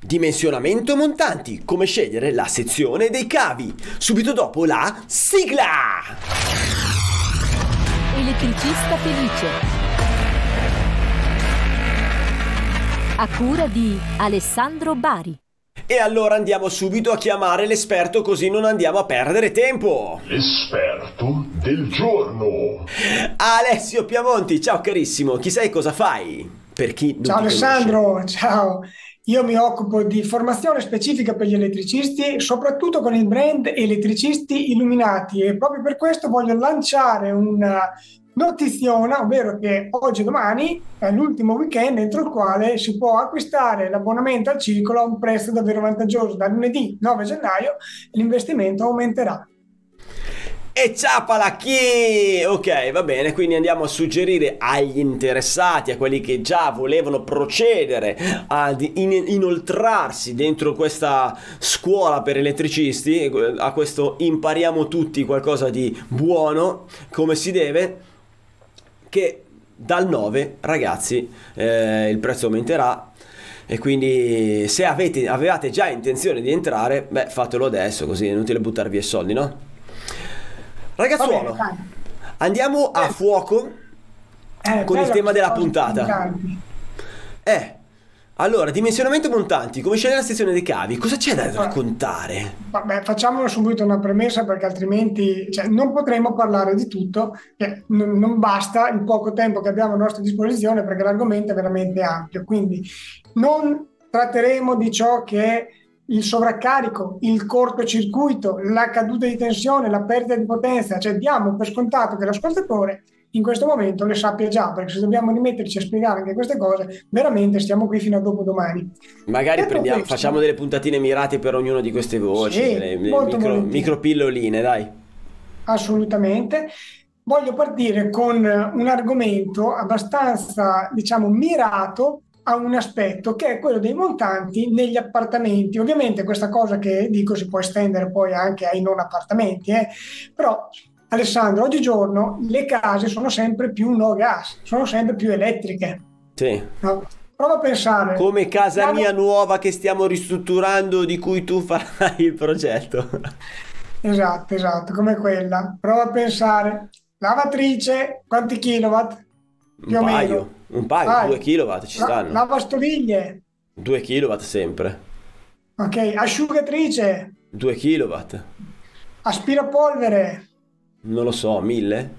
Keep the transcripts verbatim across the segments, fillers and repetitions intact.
Dimensionamento montanti, come scegliere la sezione dei cavi, subito dopo la sigla! Elettricista felice, a cura di Alessandro Bari. E allora andiamo subito a chiamare l'esperto, così non andiamo a perdere tempo. L'esperto del giorno. Alessio Piamonti, ciao carissimo, chi sei e cosa fai? Per chi non Ciao ti Alessandro, conosce. ciao. Io mi occupo di formazione specifica per gli elettricisti, soprattutto con il brand Elettricisti Illuminati, e proprio per questo voglio lanciare una notiziona, ovvero che oggi e domani è l'ultimo weekend entro il quale si può acquistare l'abbonamento al circolo a un prezzo davvero vantaggioso. Da lunedì nove gennaio l'investimento aumenterà. E ciapala chi! Ok, va bene, quindi andiamo a suggerire agli interessati, a quelli che già volevano procedere ad in- inoltrarsi dentro questa scuola per elettricisti, a questo impariamo tutti qualcosa di buono, come si deve, che dal nove, ragazzi, eh, il prezzo aumenterà. E quindi se avete, avevate già intenzione di entrare, beh, fatelo adesso, così è inutile buttar via i soldi, no? Ragazzuolo, Va bene, andiamo a fuoco Eh, con il bella tema della questa cosa puntata. montanti. Eh, allora, dimensionamento montanti, come scegliere la sezione dei cavi? Cosa c'è da raccontare? Vabbè, facciamolo subito una premessa, perché altrimenti cioè, non potremo parlare di tutto, che non, non basta il poco tempo che abbiamo a nostra disposizione, perché l'argomento è veramente ampio. Quindi non tratteremo di ciò che è il sovraccarico, il cortocircuito, la caduta di tensione, la perdita di potenza. Cioè diamo per scontato che l'ascoltatore in questo momento le sappia già, perché se dobbiamo rimetterci a spiegare anche queste cose, veramente stiamo qui fino a dopodomani. Magari Detto prendiamo, questo, facciamo delle puntatine mirate per ognuna di queste voci, Sì, delle, delle molto micro, volentieri. micropilloline, dai. Assolutamente. Voglio partire con un argomento abbastanza, diciamo, mirato a un aspetto che è quello dei montanti negli appartamenti. Ovviamente questa cosa che dico si può estendere poi anche ai non appartamenti, eh? Però Alessandro, oggigiorno le case sono sempre più no gas, sono sempre più elettriche. Sì. No? Prova a pensare. Come casa Siamo- mia nuova che stiamo ristrutturando, di cui tu farai il progetto. Esatto, esatto, come quella. Prova a pensare. Lavatrice, quanti kilowatt? Più Un o paio, meno. un paio, Vai. due kilowatt ci La- stanno. lavastoviglie, Due kilowatt sempre. ok. Asciugatrice, Due kilowatt. aspirapolvere, Non lo so, mille?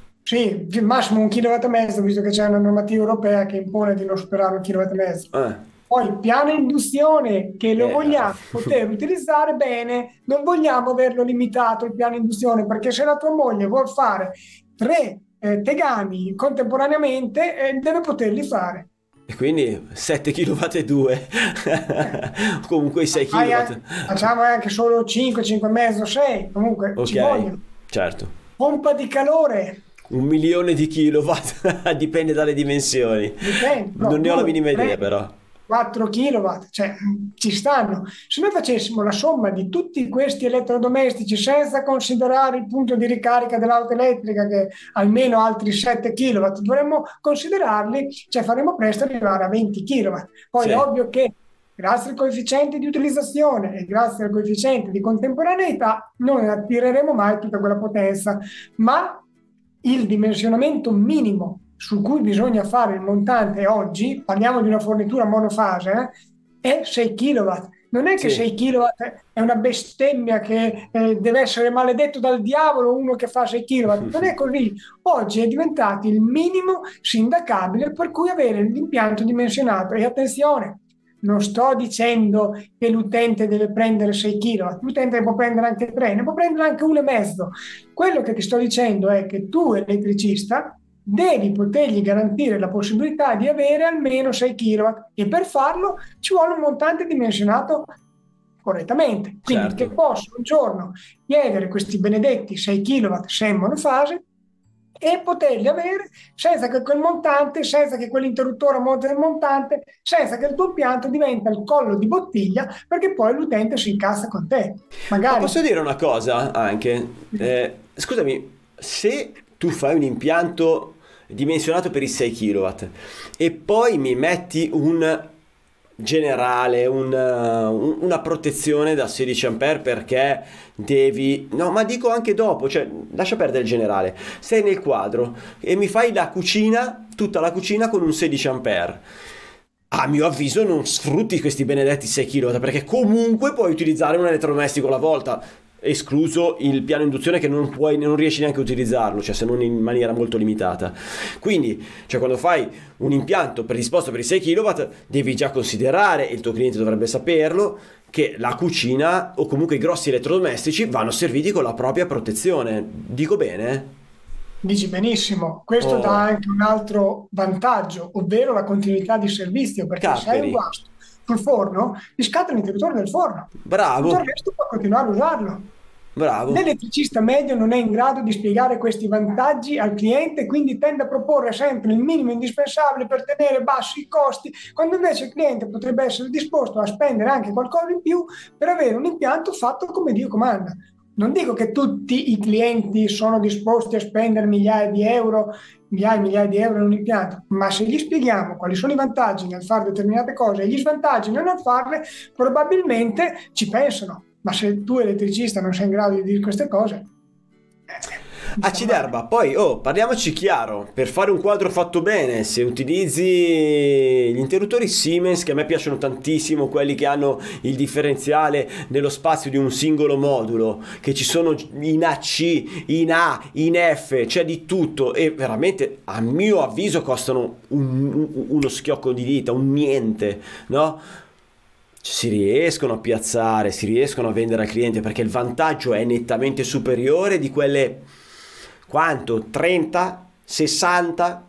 sì, fi- massimo un kilowatt e mezzo, visto che c'è una normativa europea che impone di non superare un kilowatt e mezzo. Eh. Poi piano induzione, che lo Eh. vogliamo poter utilizzare bene, non vogliamo averlo limitato il piano induzione, perché se la tua moglie vuol fare tre eh, tegami contemporaneamente, eh, deve poterli fare. E quindi sette kilowatt e due. Comunque i sei Fai kilowatt. anche- facciamo anche solo cinque, cinque e mezzo, sei, comunque ci Ok, vogliono. certo. Pompa di calore, Un milione di kilowatt, dipende dalle dimensioni. dipende, no, Non ne ho la due, minima idea, tre, però. quattro kilowatt, cioè ci stanno. Se noi facessimo la somma di tutti questi elettrodomestici senza considerare il punto di ricarica dell'auto elettrica, che è almeno altri sette kilowatt, dovremmo considerarli, cioè faremo presto ad arrivare a venti kilowatt. Poi Sì. è ovvio che grazie al coefficiente di utilizzazione e grazie al coefficiente di contemporaneità non attireremo mai tutta quella potenza, ma il dimensionamento minimo su cui bisogna fare il montante oggi, parliamo di una fornitura monofase, eh, è sei kilowatt. Non è che Sì. sei kilowatt è una bestemmia che eh, deve essere maledetto dal diavolo uno che fa sei kilowatt. Non è così. Oggi è diventato il minimo sindacabile per cui avere l'impianto dimensionato. E attenzione, non sto dicendo che l'utente deve prendere sei kilowatt, l'utente ne può prendere anche tre, ne può prendere anche uno e mezzo. Quello che ti sto dicendo è che tu, elettricista, devi potergli garantire la possibilità di avere almeno sei kilowatt, e per farlo ci vuole un montante dimensionato correttamente. Quindi Certo. che posso un giorno chiedere questi benedetti sei kilowatt se è in monofase e poterli avere senza che quel montante, senza che quell'interruttore monti nel montante, senza che il tuo impianto diventa il collo di bottiglia, perché poi l'utente si incazza con te. Ma Magari posso dire una cosa anche? Eh, scusami, se tu fai un impianto dimensionato per i sei kilowatt e poi mi metti un generale, un, un- una protezione da sedici ampere, perché devi, no, ma dico anche dopo, cioè lascia perdere il generale, sei nel quadro e mi fai la cucina, tutta la cucina con un sedici ampere. A mio avviso non sfrutti questi benedetti sei chilowatt, perché comunque puoi utilizzare un elettrodomestico alla volta, escluso il piano induzione che non puoi, non riesci neanche a utilizzarlo, cioè se non in maniera molto limitata. Quindi, cioè quando fai un impianto predisposto per i sei chilowatt, devi già considerare, e il tuo cliente dovrebbe saperlo, che la cucina o comunque i grossi elettrodomestici vanno serviti con la propria protezione. Dico bene? Dici benissimo, questo Oh, dà anche un altro vantaggio, ovvero la continuità di servizio, perché se hai un casperi, guasto sul forno, ti scatta l'interruttore del forno, tutto il bravo, resto puoi continuare a usarlo. bravo. L'elettricista medio non è in grado di spiegare questi vantaggi al cliente, quindi tende a proporre sempre il minimo indispensabile per tenere bassi i costi, quando invece il cliente potrebbe essere disposto a spendere anche qualcosa in più per avere un impianto fatto come Dio comanda. Non dico che tutti i clienti sono disposti a spendere migliaia di euro, migliaia e migliaia di euro in un impianto, ma se gli spieghiamo quali sono i vantaggi nel fare determinate cose e gli svantaggi nel non farle, probabilmente ci pensano. Ma se tu elettricista non sei in grado di dire queste cose, eh, diciamo, Acciderba, poi oh, parliamoci chiaro, per fare un quadro fatto bene, se utilizzi gli interruttori Siemens, che a me piacciono tantissimo, quelli che hanno il differenziale nello spazio di un singolo modulo, che ci sono in A C, in A, in F, c'è di tutto, e veramente a mio avviso costano un- un- uno schiocco di dita, un niente, no? Si riescono a piazzare, si riescono a vendere al cliente, perché il vantaggio è nettamente superiore di quelle, quanto? trenta, sessanta,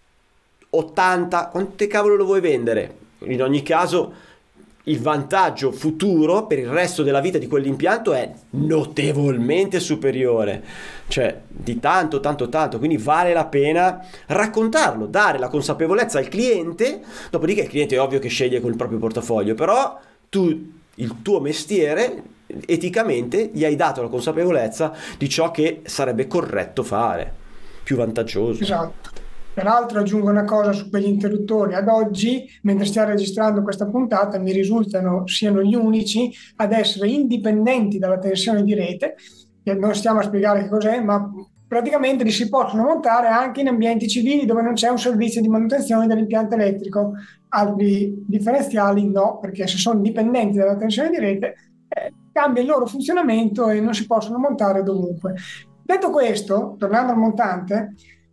ottanta, quante cavolo lo vuoi vendere? In ogni caso il vantaggio futuro per il resto della vita di quell'impianto è notevolmente superiore, cioè di tanto tanto tanto, quindi vale la pena raccontarlo, dare la consapevolezza al cliente. Dopodiché il cliente è ovvio che sceglie con il proprio portafoglio, però tu, il tuo mestiere, eticamente gli hai dato la consapevolezza di ciò che sarebbe corretto fare, più vantaggioso. esatto. Peraltro aggiungo una cosa su quegli interruttori. Ad oggi, mentre stiamo registrando questa puntata, mi risultano siano gli unici ad essere indipendenti dalla tensione di rete, che non stiamo a spiegare che cos'è, ma praticamente li si possono montare anche in ambienti civili dove non c'è un servizio di manutenzione dell'impianto elettrico. Altri differenziali no, perché se sono dipendenti dalla tensione di rete, eh, cambia il loro funzionamento e non si possono montare dovunque. Detto questo, tornando al montante,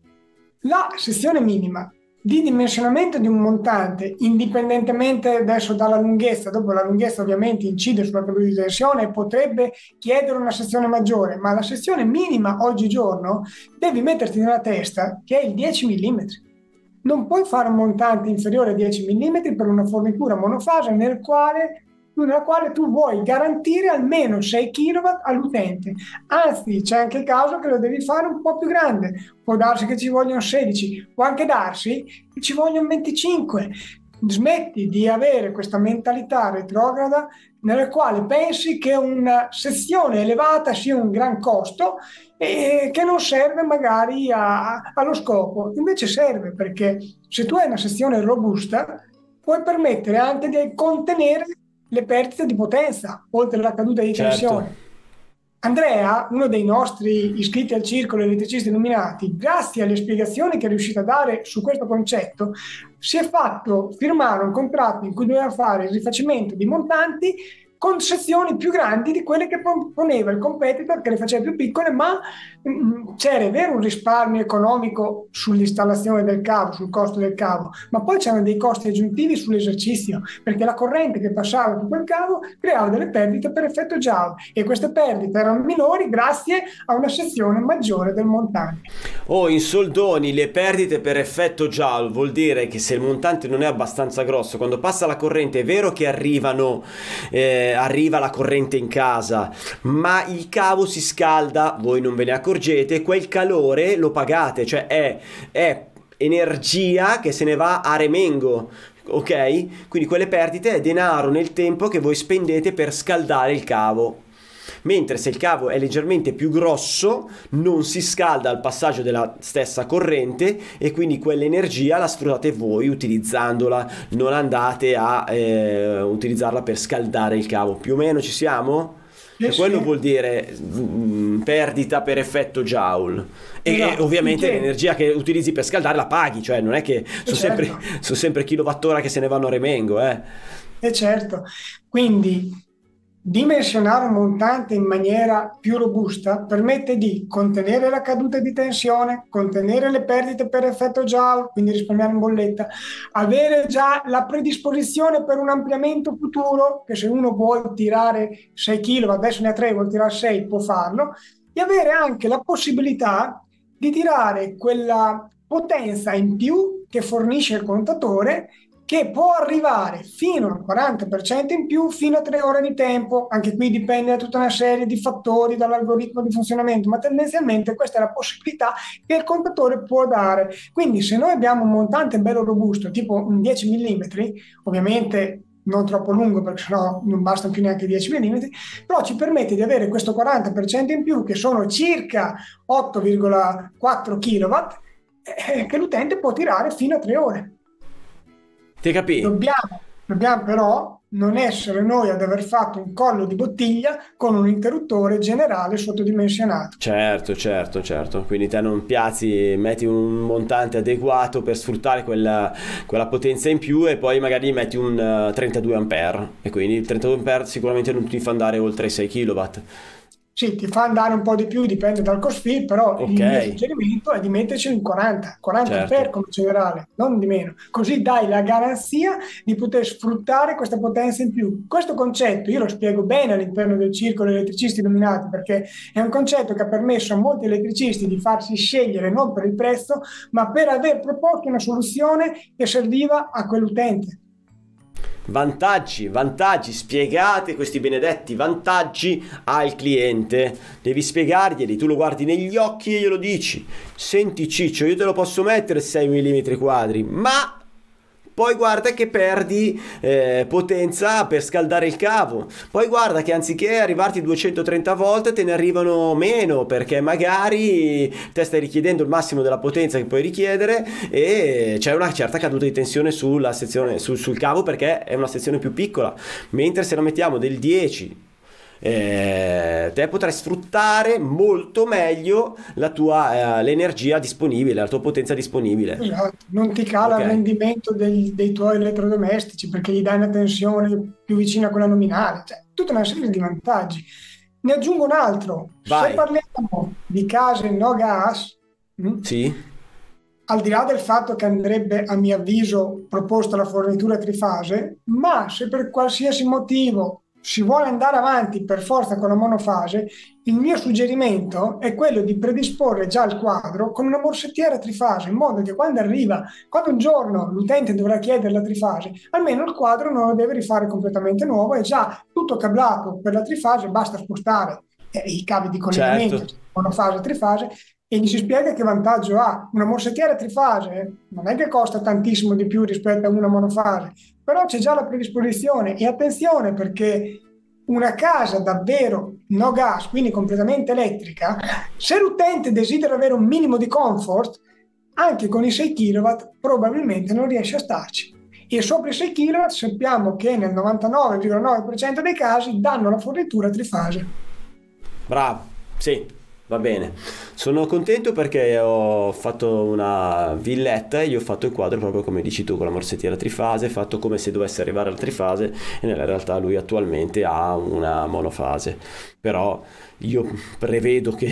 la sezione minima di dimensionamento di un montante, indipendentemente adesso dalla lunghezza, dopo la lunghezza ovviamente incide sulla caduta di tensione e potrebbe chiedere una sezione maggiore, ma la sezione minima oggigiorno devi metterti nella testa che è il dieci millimetri. Non puoi fare un montante inferiore a dieci millimetri per una fornitura monofase nel quale nella quale tu vuoi garantire almeno sei chilowatt all'utente. Anzi, c'è anche il caso che lo devi fare un po' più grande. Può darsi che ci vogliono sedici, può anche darsi che ci vogliono venticinque. Smetti di avere questa mentalità retrograda nella quale pensi che una sezione elevata sia un gran costo e che non serve magari a- allo scopo. Invece serve, perché se tu hai una sezione robusta puoi permettere anche di contenere le perdite di potenza, oltre alla caduta di Certo. tensione. Andrea, uno dei nostri iscritti al circolo elettricisti illuminati, grazie alle spiegazioni che è riuscito a dare su questo concetto, si è fatto firmare un contratto in cui doveva fare il rifacimento di montanti con sezioni più grandi di quelle che proponeva il competitor, che le faceva più piccole, ma mh, c'era, è vero, un risparmio economico sull'installazione del cavo, sul costo del cavo, ma poi c'erano dei costi aggiuntivi sull'esercizio, perché la corrente che passava su quel cavo creava delle perdite per effetto Joule, e queste perdite erano minori grazie a una sezione maggiore del montante. Oh, in soldoni, le perdite per effetto Joule vuol dire che se il montante non è abbastanza grosso, quando passa la corrente è vero che arrivano, eh, arriva la corrente in casa, ma il cavo si scalda, voi non ve ne accorgete, quel calore lo pagate, cioè è, è energia che se ne va a remengo. Ok? Quindi quelle perdite è denaro nel tempo che voi spendete per scaldare il cavo. mentre se il cavo è leggermente più grosso non si scalda al passaggio della stessa corrente e quindi quell'energia la sfruttate voi utilizzandola, non andate a eh, utilizzarla per scaldare il cavo. Più o meno ci siamo? Sì, E quello sì. vuol dire mm, perdita per effetto Joule e, Esatto, e ovviamente sì. l'energia che utilizzi per scaldare la paghi, cioè non è che sono certo. sempre, sono sempre kilowattora che se ne vanno a remengo, eh. E certo, quindi dimensionare un montante in maniera più robusta permette di contenere la caduta di tensione, contenere le perdite per effetto Joule, quindi risparmiare in bolletta, avere già la predisposizione per un ampliamento futuro, che se uno vuole tirare sei chilowatt, adesso ne ha tre, vuole tirare sei, può farlo, e avere anche la possibilità di tirare quella potenza in più che fornisce il contatore, che può arrivare fino al quaranta per cento in più fino a tre ore di tempo. Anche qui dipende da tutta una serie di fattori, dall'algoritmo di funzionamento, ma tendenzialmente questa è la possibilità che il contatore può dare. Quindi se noi abbiamo un montante bello robusto, tipo un dieci millimetri, ovviamente non troppo lungo perché sennò non bastano più neanche dieci millimetri, però ci permette di avere questo quaranta per cento in più, che sono circa otto virgola quattro kilowatt, eh, che l'utente può tirare fino a tre ore. Ti capì? Dobbiamo, dobbiamo però non essere noi ad aver fatto un collo di bottiglia con un interruttore generale sottodimensionato. Certo, certo, certo. Quindi te non piazzi, metti un montante adeguato per sfruttare quella, quella potenza in più e poi magari metti un uh, trentadue ampere e quindi il trentadue ampere sicuramente non ti fa andare oltre i sei kilowatt. Sì, ti fa andare un po' di più, dipende dal cost fit, però Ok. il mio suggerimento è di metterci in quaranta, quaranta Certo. ampere come generale, non di meno. Così dai la garanzia di poter sfruttare questa potenza in più. Questo concetto io lo spiego bene all'interno del circolo elettricisti illuminati, perché è un concetto che ha permesso a molti elettricisti di farsi scegliere non per il prezzo, ma per aver proposto una soluzione che serviva a quell'utente. Vantaggi, vantaggi, spiegate questi benedetti vantaggi al cliente. Devi spiegarglieli, tu lo guardi negli occhi e glielo dici: senti Ciccio, io te lo posso mettere sei millimetri quadri, ma poi guarda che perdi eh, potenza per scaldare il cavo, poi guarda che anziché arrivarti duecentotrenta volt te ne arrivano meno, perché magari te stai richiedendo il massimo della potenza che puoi richiedere e c'è una certa caduta di tensione sulla sezione, sul, sul cavo, perché è una sezione più piccola, mentre se la mettiamo del dieci eh, te potrai sfruttare molto meglio la tua eh, l'energia disponibile, la tua potenza disponibile. Esatto. Non ti cala Ok. il rendimento dei, dei tuoi elettrodomestici perché gli dai una tensione più vicina a quella nominale, cioè tutta una serie di vantaggi. Ne aggiungo un altro: Vai. se parliamo di case no gas, mh, Sì, al di là del fatto che andrebbe, a mio avviso, proposta la fornitura trifase, ma se per qualsiasi motivo si vuole andare avanti per forza con la monofase, il mio suggerimento è quello di predisporre già il quadro con una morsettiera trifase, in modo che quando arriva, quando un giorno l'utente dovrà chiedere la trifase, almeno il quadro non lo deve rifare completamente nuovo, è già tutto cablato per la trifase, basta spostare eh, i cavi di collegamento, certo. monofase, trifase, e gli si spiega che vantaggio ha. Una morsettiera trifase non è che costa tantissimo di più rispetto a una monofase, però c'è già la predisposizione. E attenzione, perché una casa davvero no gas, quindi completamente elettrica, se l'utente desidera avere un minimo di comfort, anche con i sei kilowatt probabilmente non riesce a starci. E sopra i sei kilowatt sappiamo che nel novantanove virgola nove per cento dei casi danno la fornitura trifase. Bravo, sì, va bene. Sono contento perché ho fatto una villetta e gli ho fatto il quadro proprio come dici tu, con la morsettiera trifase, fatto come se dovesse arrivare alla trifase, e nella realtà lui attualmente ha una monofase. Però io prevedo che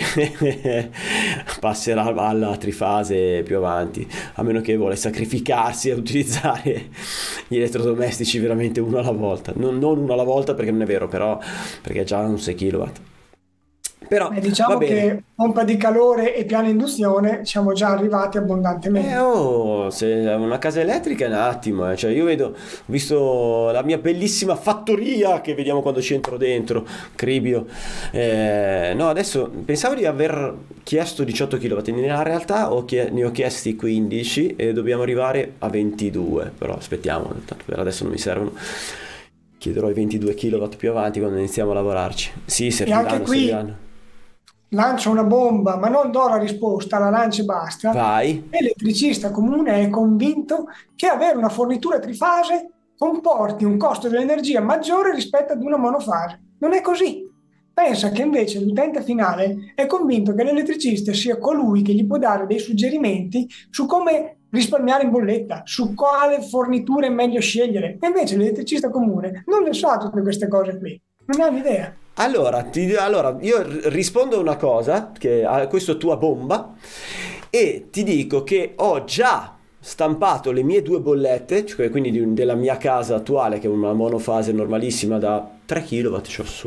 passerà alla trifase più avanti, a meno che vuole sacrificarsi a utilizzare gli elettrodomestici veramente uno alla volta. Non, non uno alla volta, perché non è vero, però perché è già un sei kilowatt. Però Eh, diciamo va bene. che pompa di calore e piano induzione siamo già arrivati abbondantemente. Eh, oh, se è una casa elettrica è un attimo, eh. Cioè io vedo, ho visto la mia bellissima fattoria che vediamo quando ci entro dentro, Cribio. Eh, no, adesso pensavo di aver chiesto diciotto kilowatt, nella realtà ho chie- ne ho chiesti quindici e dobbiamo arrivare a ventidue, però aspettiamo, tanto per adesso non mi servono. chiederò i ventidue chilowatt più avanti quando iniziamo a lavorarci. Sì, E serviranno, anche qui serviranno. lancio una bomba, ma non do la risposta, la lancio e basta. Vai. L'elettricista comune è convinto che avere una fornitura trifase comporti un costo dell'energia maggiore rispetto ad una monofase. Non è così. Pensa che invece l'utente finale è convinto che l'elettricista sia colui che gli può dare dei suggerimenti su come risparmiare in bolletta, su quale fornitura è meglio scegliere. E invece l'elettricista comune non le sa tutte queste cose qui, non ha un'idea. Allora, ti- allora, io r- rispondo a una cosa, che a questa tua bomba, e ti dico che ho già stampato le mie due bollette, cioè quindi di un- della mia casa attuale, che è una monofase normalissima da tre chilowatt, c'ho su,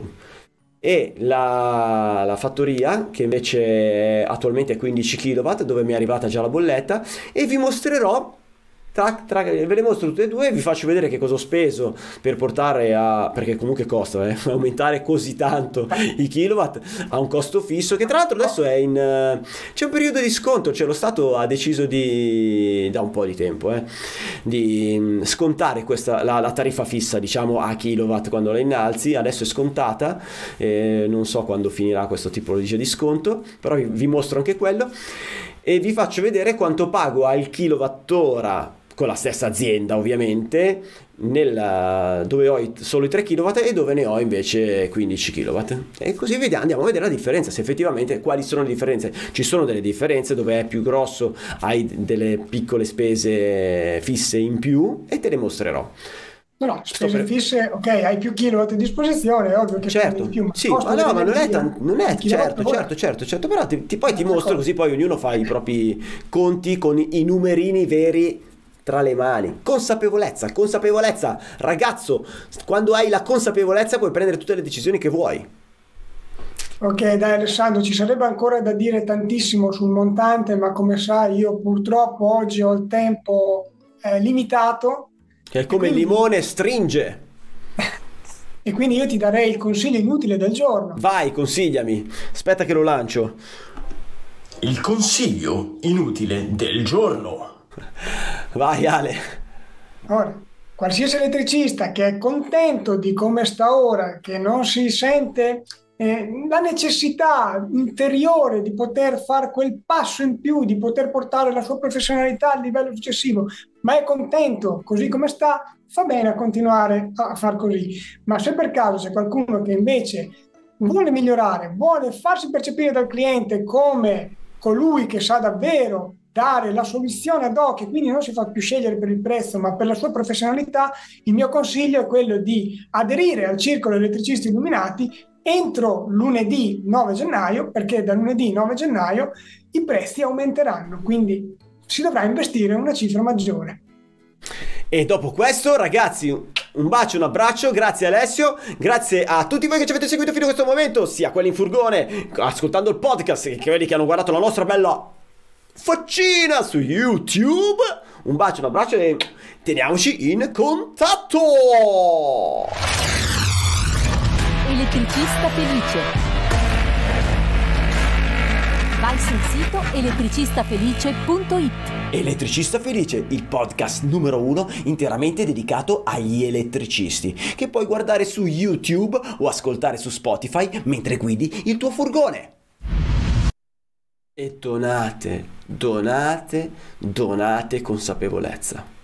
e la, la fattoria, che invece attualmente è quindici chilowatt, dove mi è arrivata già la bolletta, e vi mostrerò. Tra, tra- ve le mostro tutte e due e vi faccio vedere che cosa ho speso per portare a, perché comunque costa, eh, aumentare così tanto i kilowatt a un costo fisso, che tra l'altro adesso è in eh, c'è un periodo di sconto, cioè lo Stato ha deciso di, da un po' di tempo, eh, di mm, scontare questa, la, la tariffa fissa, diciamo, a kilowatt quando la innalzi. Adesso è scontata, eh, non so quando finirà questo tipologia di sconto, però vi, vi mostro anche quello e vi faccio vedere quanto pago al kilowattora con la stessa azienda, ovviamente, nel, dove ho i- solo i tre chilowatt e dove ne ho invece quindici chilowatt. E così vediamo, andiamo a vedere la differenza, se effettivamente quali sono le differenze. Ci sono delle differenze, dove è più grosso hai delle piccole spese fisse in più e te le mostrerò. No, no, Sto spese per- fisse, ok, hai più kilowatt a disposizione, è ovvio che spendi Certo, di più, ma il sì, costo ma no, ma non è, dell'energia, tan- non è il kilowatt certo, ora, certo, certo, certo, certo, però ti, ti- poi ti Un'altra mostro, cosa. così poi ognuno fa i propri conti con i numerini veri tra le mani. Consapevolezza, consapevolezza, ragazzo, quando hai la consapevolezza puoi prendere tutte le decisioni che vuoi. Ok, dai Alessandro, ci sarebbe ancora da dire tantissimo sul montante, ma come sai io purtroppo oggi ho il tempo eh, limitato Che è e come il quindi, limone, stringe. e quindi io ti darei il consiglio inutile del giorno. Vai, consigliami. Aspetta che lo lancio. Il consiglio inutile del giorno. Vai, Ale. Ora, qualsiasi elettricista che è contento di come sta ora, che non si sente eh, la necessità interiore di poter fare quel passo in più, di poter portare la sua professionalità al livello successivo, ma è contento così come sta, fa bene a continuare a far così. Ma se per caso c'è qualcuno che invece vuole migliorare, vuole farsi percepire dal cliente come colui che sa davvero dare la soluzione ad hoc e quindi non si fa più scegliere per il prezzo ma per la sua professionalità, il mio consiglio è quello di aderire al Circolo Elettricisti Illuminati entro lunedì nove gennaio, perché da lunedì nove gennaio i prezzi aumenteranno, quindi si dovrà investire una cifra maggiore. E dopo questo, ragazzi, un bacio, un abbraccio, grazie Alessio, grazie a tutti voi che ci avete seguito fino a questo momento, sia quelli in furgone, ascoltando il podcast, che quelli che hanno guardato la nostra bella faccina su YouTube. Un bacio, un abbraccio e teniamoci in contatto. Elettricista felice. Vai sul sito elettricistafelice punto it. Elettricista Felice, il podcast numero uno interamente dedicato agli elettricisti, che puoi guardare su YouTube o ascoltare su Spotify mentre guidi il tuo furgone. E donate, donate, donate consapevolezza.